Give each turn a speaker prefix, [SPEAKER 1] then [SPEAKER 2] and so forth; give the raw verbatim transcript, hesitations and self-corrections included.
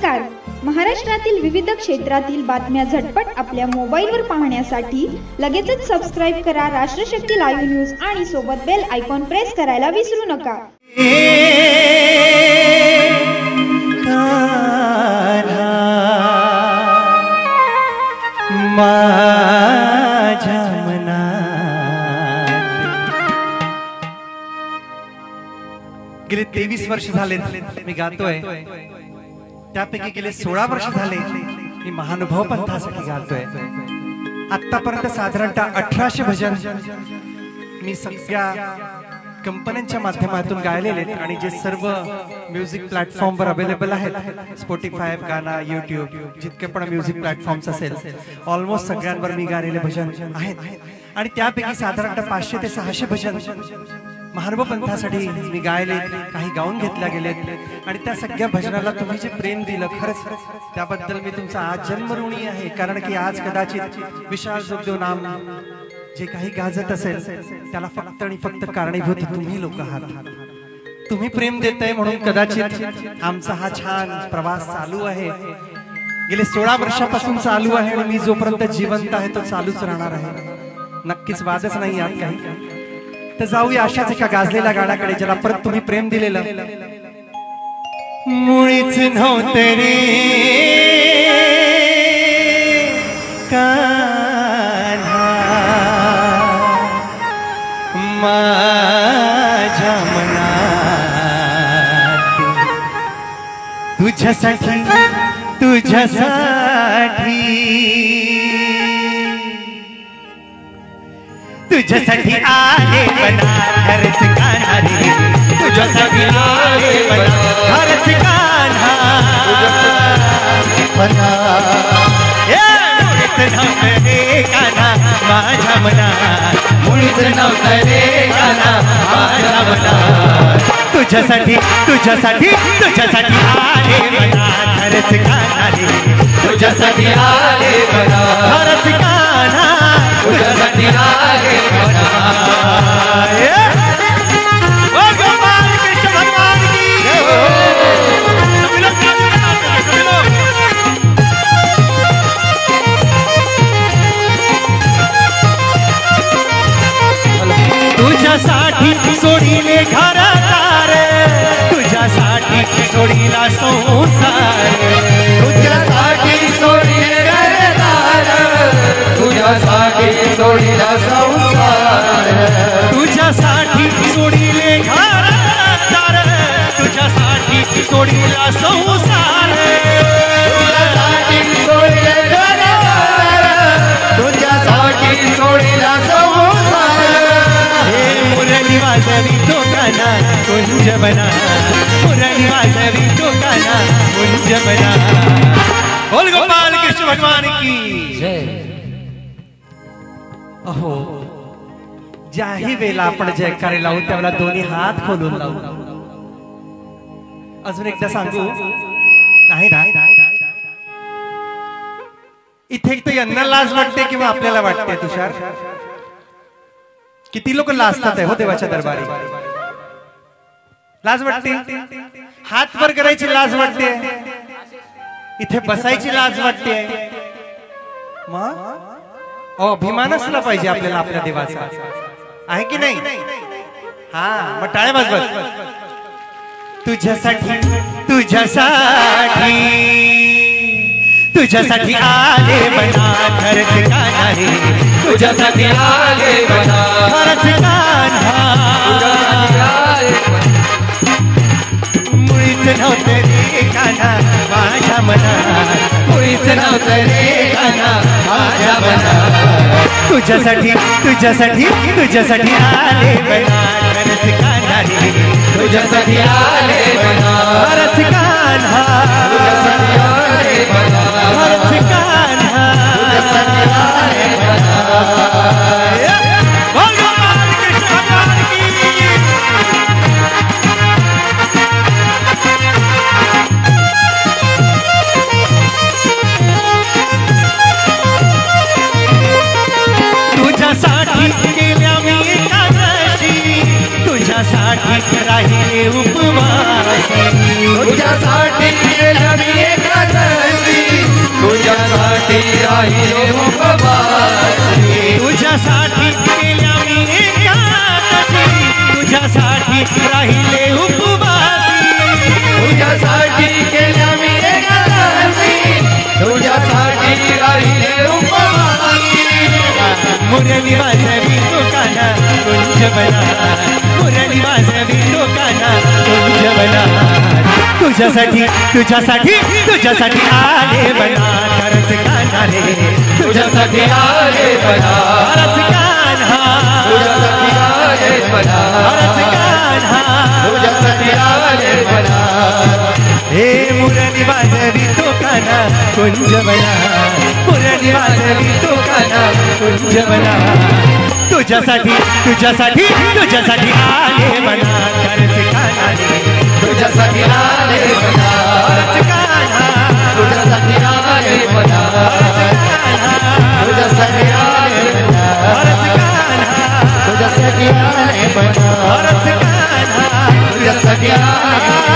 [SPEAKER 1] नमस्कार. महाराष्ट्रातील विविध क्षेत्रातील बातम्या झटपट आपल्या मोबाईलवर पाहण्यासाठी लगेचच सबस्क्राईब करा राष्ट्रशक्ती लाईव्ह न्यूज आणि सोबत बेल आयकॉन प्रेस करायला विसरू नका.
[SPEAKER 2] गेले तेवीस वर्ष झाले मी गातोय, त्यापैकी गेले सोळा वर्ष झाले मी महानुभव पंथासाठी गातोय. आतापर्यंत साधारणतः अठराशे भजन मी सगळ्या कंपन्यांच्या माध्यमातून गायलेले आणि जे सर्व म्युझिक प्लॅटफॉर्मवर अवेलेबल आहेत, स्पॉटिफाय, गाना, यूट्यूब, जितके पण म्युझिक प्लॅटफॉर्म्स असेल ऑलमोस्ट सगळ्यांवर मी गायलेले भजन आहेत. आणि त्यापैकी साधारणतः पाचशे ते सहाशे भजन महानुभव पंथासाठी मी गायले, काही गाऊन घेतल्या गेलेत. आणि त्या सगळ्या भजनाला तुम्ही जे प्रेम दिलं, खरंच त्याबद्दल मी तुमचा आज जन्म ऋणी आहे. कारण की आज कदाचित विशाल जोगदेव नाम जे काही गाजत असेल त्याला फक्त आणि फक्त कारणीभूत तुम्ही लोक आहात. तुम्ही प्रेम देताय म्हणून कदाचित आमचा हा छान प्रवास चालू आहे. गेले सोळा वर्षापासून चालू आहे आणि मी जोपर्यंत जिवंत आहे तो चालूच राहणार आहे. नक्कीच वादच नाही यात काही. तर जाऊया अशाच एका गाजलेल्या गाण्याकडे ज्याला परत तुम्ही प्रेम दिलेलं. मुळीच नव्हते रे कान्हा माझ्या मनात, तुझ्यासाठी तुझ्यासाठी तुझ्यासाठी आले बना खरंच कान्हा रे, तुझ्यासाठी आले बना खरंच कान्हा बना. मुळीच नव्हतं रे कान्हा माझ्या मनात, मुळीच नव्हतं रे कान्हा माझ्या मनात. तुझ्यासाठी तुझ्यासाठी तुझ्यासाठी आले बना खरंच कान्हा रे, तुझ्यासाठी आले बना खरंच कान्हा, तुझ्यासाठी आले बना. ओ गोपाल कृष्ण भगवान की तुझ्यासाठी सोडीले घरदार, तुझ्यासाठी सोडीला संसार, तुझ्यासाठी सोडीले घरदार, तुझ्यासाठी सोडीला संसार, तुझ्यासाठी सोडीले घरदार, तुझ्यासाठी सोडीला संसार, तुझ्यासाठी सोडीले घरदार, तुझ्यासाठी सोडीला संसार. हे मुरली वाजवी तो काना कुंज बना, मुरली वाजवी तो काना कुंज बना. बोल गोपाल कृष्ण भगवान की जय. अहो, ज्याही वेळेला आपण जयकारे लावू त्यावेळेला दोन्ही हात खोलून लावू. अजून एकदा सांगू नाही ना, इथे एक तर यांना लाज वाटते किंवा आपल्याला वाटते. तुषार, किती लोक लाजतात हो देवाच्या दरबारी. लाज वाटते, हात वर करायची लाज वाटते, इथे बसायची लाज वाटते. मग अभिमान असला पाहिजे आपल्याला आपल्या देवाचा, आहे की नाही? हा, मग टाळ्या वाजवत. तुझ्यासाठी तुझ्यासाठी तुझ्यासाठी आले बना खरंच कान्हा रे, तुझ्यासाठी आले बना खरंच कान्हा. मुळीच नव्हतं रे कान्हा माझ्या मनात, मुळीच नव्हतं रे कान्हा माझ्या मनात. तुझ्यासाठी तुझ्यासाठी तुझ्यासाठी आले बना खरंच कान्हा रे, तुझ्यासाठी आले बना खरंच कान्हा, तुझ्यासाठी आले बना खरंच कान्हा, तुझ्यासाठी आले बना. भगवान कृष्ण भगवान की तुझ्यासाठी केल्या मी एकादशी, तुझ्यासाठी राहिले उपवासी, तुझ्यासाठी
[SPEAKER 3] राहिले उपवासी
[SPEAKER 2] तुझ्यासाठी केल्या मी एकादशी तुझ्यासाठी राहिले उपवासी
[SPEAKER 3] तुझ्यासाठी केल्या मी एकादशी तुझ्यासाठी राहिले उपवासी
[SPEAKER 2] मुरली वाजवी टोकाना कुंजवना मुरली वाजवी टोकाना कुंजवना तुझ्यासाठी तुझ्यासाठी तुझ्यासाठी आले बना तरस कान्हा रे
[SPEAKER 3] तुझ्यासाठी आले बना
[SPEAKER 2] तरस कान्हा
[SPEAKER 3] तुझ्यासाठी आले बना
[SPEAKER 2] तरस कान्हा
[SPEAKER 3] तुझ्यासाठी आले बना
[SPEAKER 2] हे मुरली वाजवी टोकाना कुंजवना मुरली वाजवी टोकाना कुंजवना तुझ्यासाठी तुझ्यासाठी तुझ्यासाठी आले बना तरस कान्हा रे
[SPEAKER 3] तुझ्यासाठी आले बना
[SPEAKER 2] तरस कान्हा
[SPEAKER 3] तुझ्यासाठी आले बना तुझ्यासाठी आले बना
[SPEAKER 2] तरस कान्हा
[SPEAKER 3] तुझ्यासाठी आले बना
[SPEAKER 2] तरस कान्हा
[SPEAKER 3] तुझ्यासाठी आले